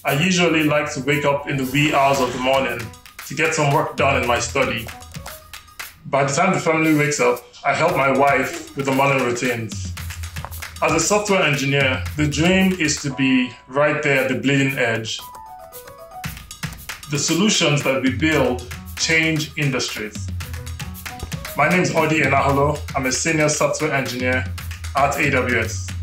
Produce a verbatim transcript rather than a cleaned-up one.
I usually like to wake up in the wee hours of the morning to get some work done in my study. By the time the family wakes up, I help my wife with the morning routines. As a software engineer, the dream is to be right there at the bleeding edge. The solutions that we build change industries. My name is Odianosen Enaholo. I'm a senior software engineer at A W S.